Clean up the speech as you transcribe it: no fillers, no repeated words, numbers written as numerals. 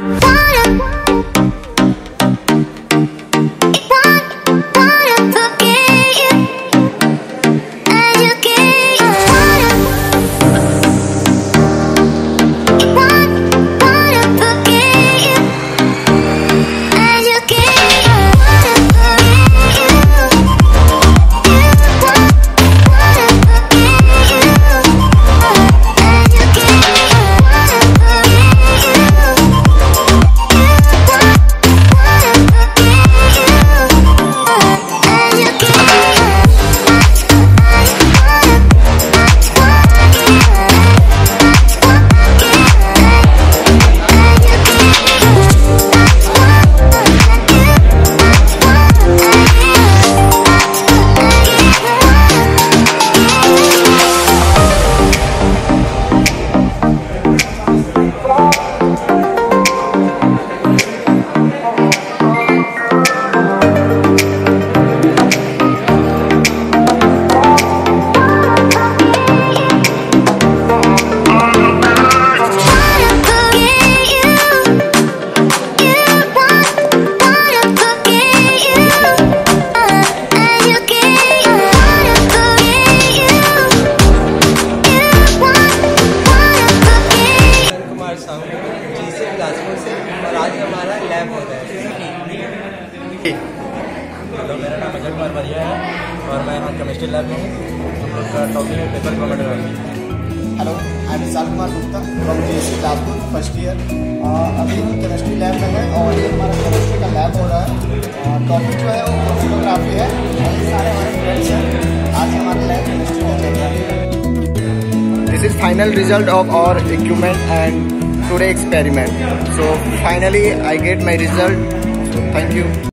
और आज हमारा लैब होता है। तो मेरा नाम अजय कुमार वरिया है और मैं यहाँ केमिस्ट्री लैब में हूँ। हम लोग का टॉपिक है paper chromatography. Hello, I am Vishal Kumar Gupta from GSC Bilaspur first year. अभी हम केमिस्ट्री लैब में हैं और ये हमारा केमिस्ट्री का लैब हो रहा है। टॉपिक जो है वो क्रोमेटोग्राफी है और ये सारे हमारे फ्रेंड्स हैं। आज हमारा लैब केमिस्ट्री का चल रहा है। This is final result of our equipment and today experiment. So finally I get my result. So thank you.